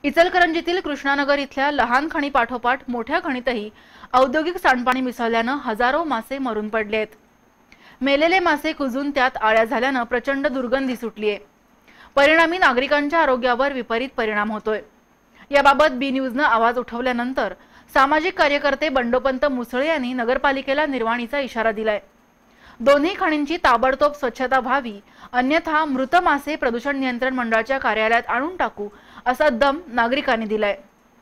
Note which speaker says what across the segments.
Speaker 1: इचलकरंजीतील कृष्णानगर इथल्या लहान खणी पाठोपाठ मोठ्या खणीतही औद्योगिक सांडपाणी मिसळल्यानं हजारो मासे मरून पडले आहेत। मेलेले मासे कुजून त्यात आळ्या झाल्यानं प्रचंड दुर्गंधी सुटलीये। परिणामी नागरिकांच्या आरोग्यावर विपरीत परिणाम होतोय। याबाबत बी न्यूजनं आवाज उठवल्यानंतर सामाजिक कार्यकर्ते बंडोपंत मुसळे यांनी नगरपालिकेला निर्वाणीचा इशारा दिलाय। दोन्ही खणींची ताबडतोब स्वच्छता व्हावी, अन्यथा मृत मासे प्रदूषण नियंत्रण मंडळाच्या कार्यालयात आणून टाकू असा दम नागरिकांनी दिलाय।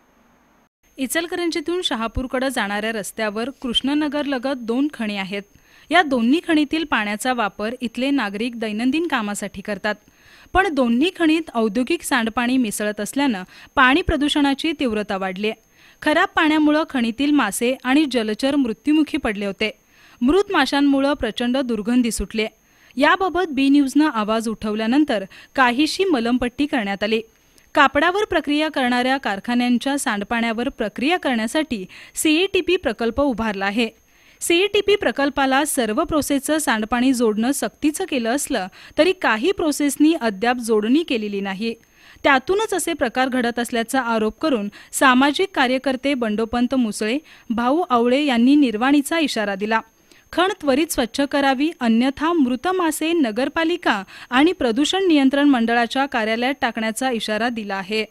Speaker 2: इचलकरंजीतून शहापूरकडे जाणाऱ्या रस्त्यावर कृष्णनगर लगत 2 खणी आहेत। या दोन्ही खणीतील पाण्याचा वापर इथले नागरिक दैनंदिन कामासाठी करतात, पण दोन्ही खणीत औद्योगिक सांडपाणी मिसळत असल्यानं पाणी प्रदूषणाची तीव्रता वाढली आहे। खराब पाण्यामुळे खणीतील मासे आणि जलचर मृत्युमुखी पडले होते। मृत माशांमुळे प्रचंड दुर्गंधी सुटली। याबाबत बी न्यूजनं आवाज उठवल्यानंतर काहीशी मलमपट्टी करण्यात आली। कापडावर प्रक्रिया करणाऱ्या कारखान्यांच्या सांडपाण्यावर प्रक्रिया करण्यासाठी सीईटीपी प्रकल्प उभारला आहे। सीईटीपी प्रकल्पाला सर्व प्रोसेसचं सांडपाणी जोडणं सक्तीचं केलं असलं तरी काही प्रोसेसनी अद्याप जोडणी केलेली नाही। त्यातूनच असे प्रकार घडत असल्याचा आरोप करून सामाजिक कार्यकर्ते बंडोपंत मुसळे, भाऊ आवळे यांनी निर्वाणीचा इशारा दिला। खण त्वरित स्वच्छ करावी, अन्यथा मृत मासे नगरपालिका आणि प्रदूषण नियंत्रण मंडळाच्या कार्यालयात टाकण्याचा इशारा दिला आहे।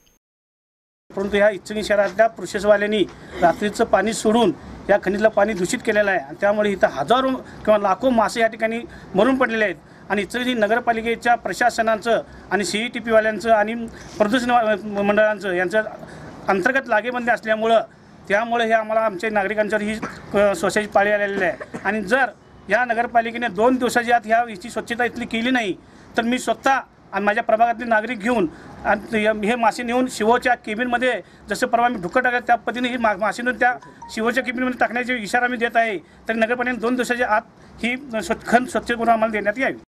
Speaker 3: परंतु या इचलकरंजी शहरातल्या प्रोसेसवाल्यांनी रात्रीचं पाणी सोडून या खणीतलं पाणी दूषित केलेलं आहे आणि त्यामुळे इथं हजारो किंवा लाखो मासे या ठिकाणी मरून पडलेले आहेत। आणि इचलकरंजी नगरपालिकेच्या प्रशासनाचं आणि सीईटीपी वाल्यांचं आणि प्रदूषण मंडळांचं यांचं अंतर्गत लागेबंदी असल्यामुळं त्यामुळे हे आम्हाला आमच्या नागरिकांच्यावर ही स्वच्छतेची पाळी आलेली आहे। आणि जर या नगरपालिकेने 2 दिवसाच्या आत याची स्वच्छता इथली केली नाही तर मी स्वतः आणि माझ्या प्रभागातले नागरिक घेऊन हे मासे नेऊन शिवोच्या केबिनमध्ये जसं परवा मी ढुकं टाकलं त्या पद्धतीने ही मासे नेऊन त्या शिवोच्या केबिनमध्ये टाकण्याचा इशारा मी देत आहे। तर नगरपालिकेने 2 दिवसाच्या आत ही खण स्वच्छ करून आम्हाला देण्यात यावी।